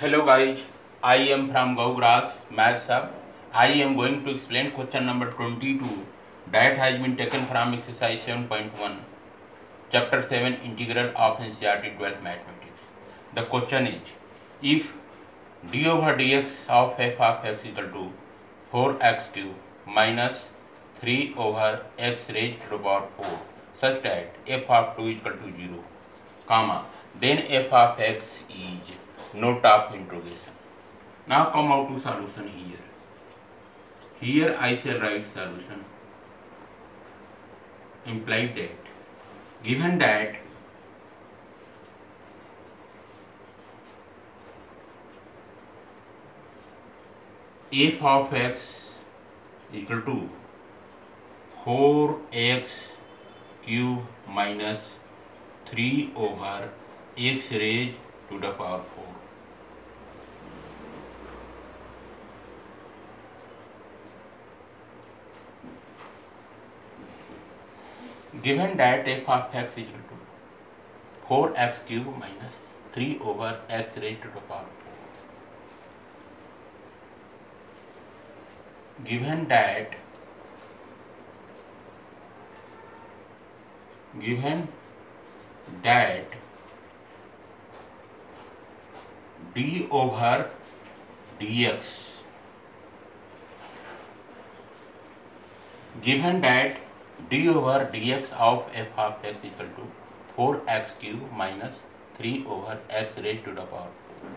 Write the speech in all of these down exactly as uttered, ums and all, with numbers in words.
Hello guys, I am from Gaugrass Math Sub. I am going to explain question number twenty-two that has been taken from exercise seven point one, chapter seven, integral of N C E R T twelfth mathematics. The question is, if d over dx of f of x equal to four x cube minus three over x raised to the power four such that f of two is equal to zero, comma, then f of x is not of interrogation. Now come out to solution here. Here I shall write solution. Implied that, given that f of x equal to four x cube minus three over x raised to the power four. Given that f of x is equal to four x cube minus three over x raised to the power four. Given that given that d over dx given that d over dx of f of x equal to four x cube minus three over x raised to the power four,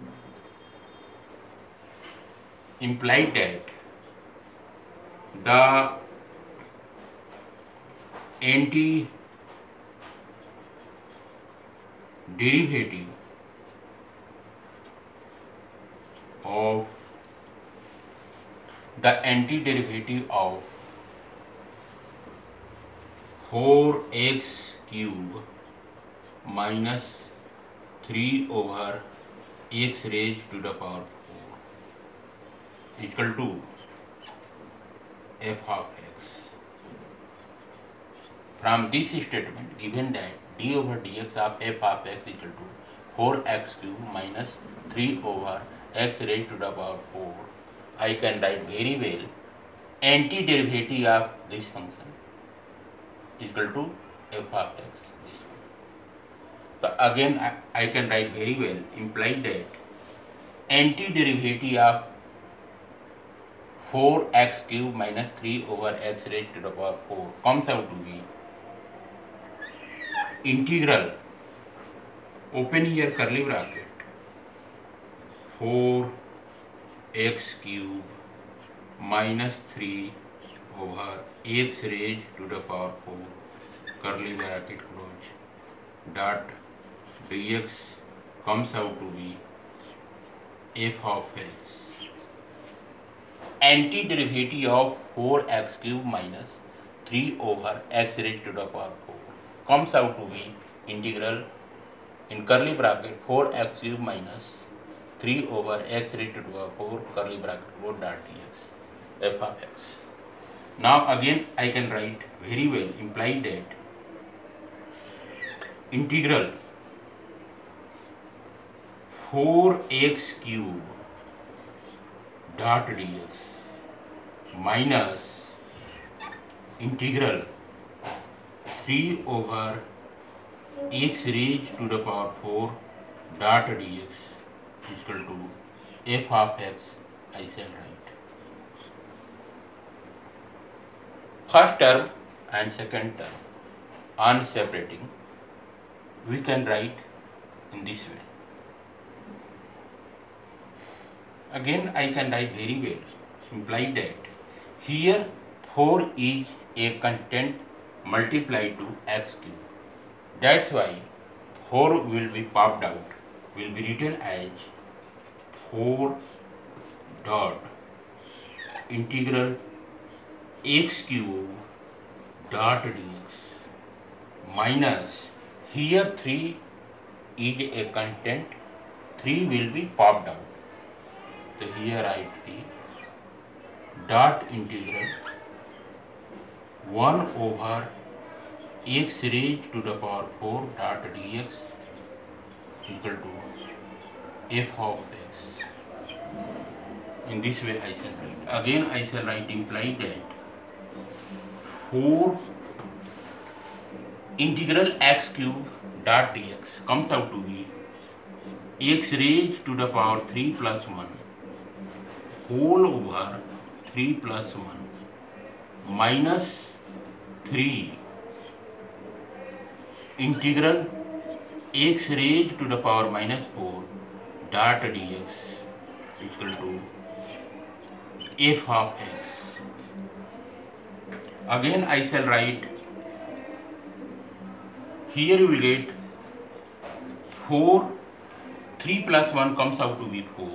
implied that the anti-derivative of the antiderivative of four x cube minus three over x raised to the power four equal to f of x. From this statement, given that d over dx of f of x equal to four x cube minus three over x raised to the power four, I can write very well antiderivative of this function equal to f of x. This one. So again I, I can write very well implied that antiderivative of four x cube minus three over x raised to the power four comes out to be integral, open here curly bracket, four x cube minus three over x raised to the power four, curly bracket close, dot dx comes out to be f of x. Antiderivative of four x cube minus three over x raised to the power four comes out to be integral in curly bracket four x cube minus three over x raised to the power four, curly bracket close, dot dx, f of x. Now again I can write very well implied that integral four x cube dot dx minus integral three over x raised to the power four dot dx is equal to f of x, I shall write. First term and second term on separating, we can write in this way. Again I can write very well, implied that here four is a constant multiplied to x cube. That's why four will be popped out, will be written as four dot integral x cube dot dx minus, here three is a constant, three will be popped out. So here I three dot integral one over x raised to the power four dot dx equal to f of x. In this way I shall write. Again I shall write implied that four integral x cube dot dx comes out to be x raised to the power three plus one whole over three plus one minus three integral x raised to the power minus four dot dx equal to f of x. Again I shall write, here you will get four, three plus one comes out to be four.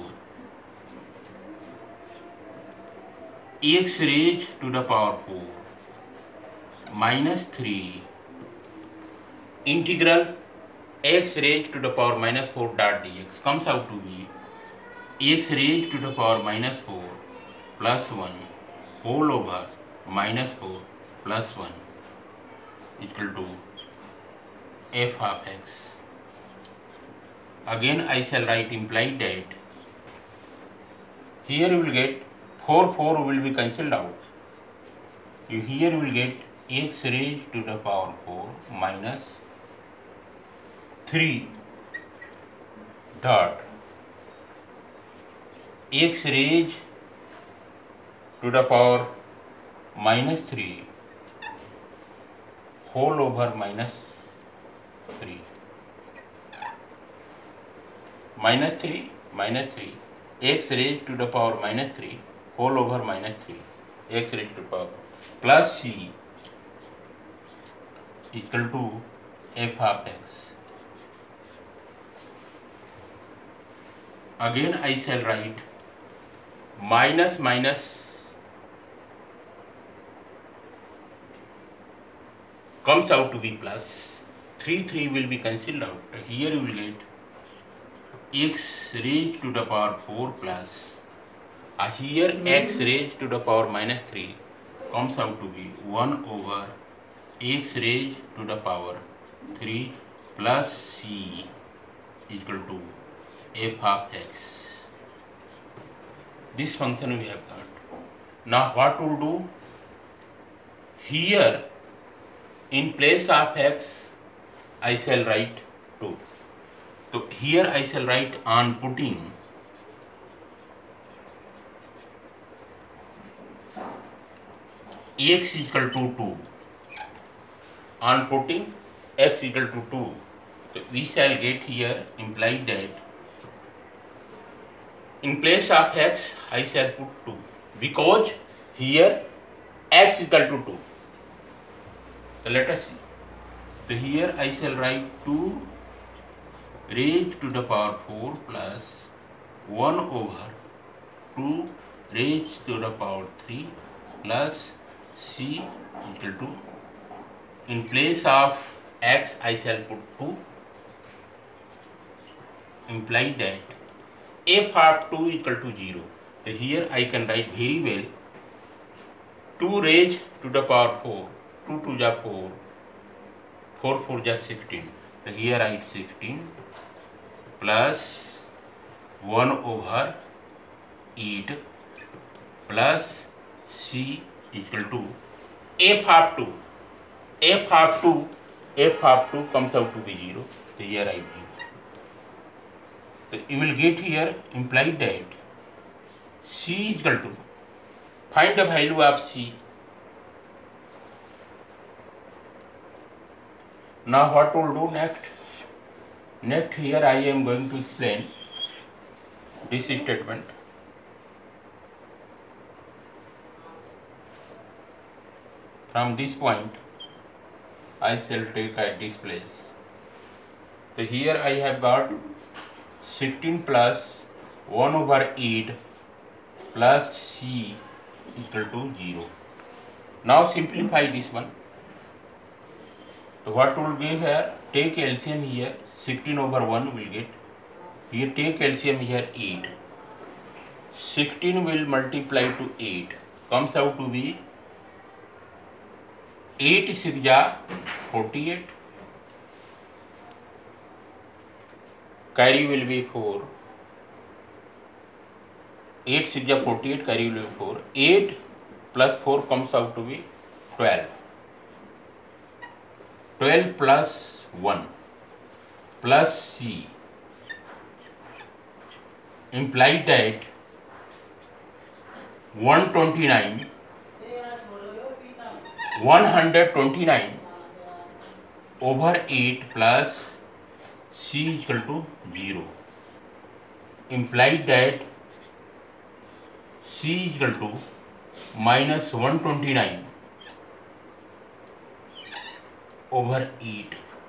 X raised to the power four minus three integral x raised to the power minus four dot dx comes out to be x raised to the power minus four plus one whole over minus four plus one equal to f of x. Again I shall write implied that here you will get four, four will be cancelled out. You here you will get x raised to the power four minus three dot x raised to the power minus three whole over minus three. Minus three, minus three, x raised to the power minus three whole over minus three, x raised to the power plus c equal to f of x. Again I shall write minus minus comes out to be plus, three, three will be cancelled out. Here you will get x raised to the power four plus, uh, here x raised to the power minus three comes out to be one over x raised to the power three plus c equal to f of x. This function we have got. Now what we'll do? Here in place of x I shall write two. So here I shall write on putting x equal to two. On putting x equal to two, so we shall get here implied that in place of x I shall put two because here x equal to two. So let us see. So here I shall write two raised to the power four plus one over two raised to the power three plus c equal to, in place of x I shall put two, implied that f of two equal to zero. So here I can write very well two raised to the power four, two to the four, four four just sixteen. So here I write sixteen plus one over eight plus c equal to f of two. F of two, f of two comes out to be zero. So here I give. So you will get here implied that c is equal to, find the value of c. Now what we'll do next? Next here I am going to explain this statement. From this point I shall take at this place. So here I have got sixteen plus one over eight plus c equal to zero. Now simplify this one. So what will give here? Take L C M here, sixteen over one will get. Here take L C M here eight. sixteen will multiply to eight. Comes out to be eight six ja forty-eight. Carry will be four. eight six is forty-eight, carry value four. eight plus four comes out to be twelve. twelve plus one plus C implied that one twenty-nine, one hundred twenty-nine over eight plus C is equal to zero. Implied that C is equal to minus one twenty-nine over eight.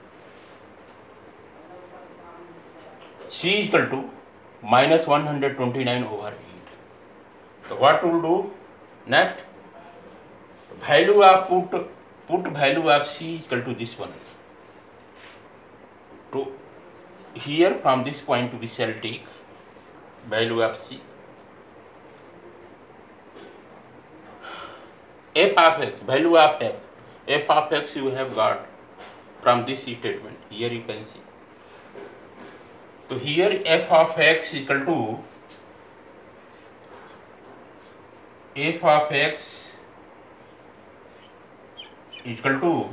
C is equal to minus one hundred twenty-nine over eight. So what we will do next? Value of put put value of C is equal to this one. To here from this point we shall take value of C. F of x, value of f. F of x you have got from this statement. Here you can see. So here f of x equal to f of x equal to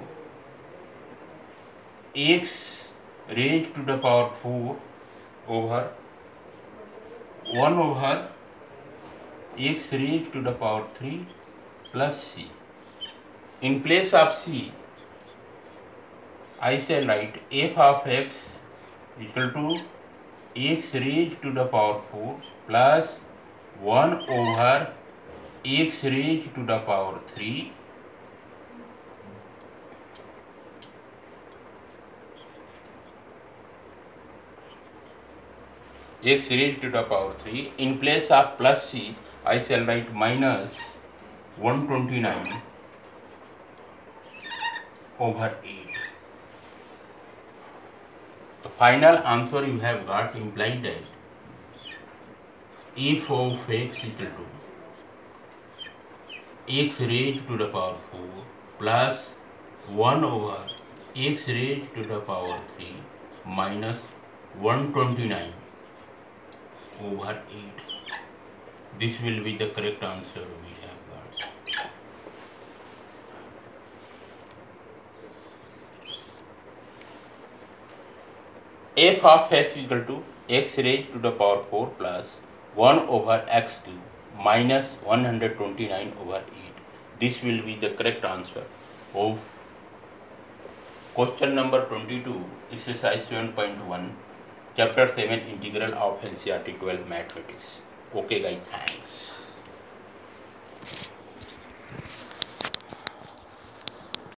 x raised to the power four over one over x raised to the power three plus C. In place of C, I shall write f of x equal to x raised to the power four plus one over x raised to the power three x raised to the power three. In place of plus C, I shall write minus one twenty-nine over eight. The final answer you have got implied that f of x equal to x raised to the power four plus one over x raised to the power three minus one twenty-nine over eight. This will be the correct answer we have got. F of x is equal to x raised to the power four plus one over x cube minus one hundred twenty-nine over eight. This will be the correct answer of question number twenty-two, exercise seven point one, chapter seven, integral of N C E R T twelve mathematics. Okay guys, thanks.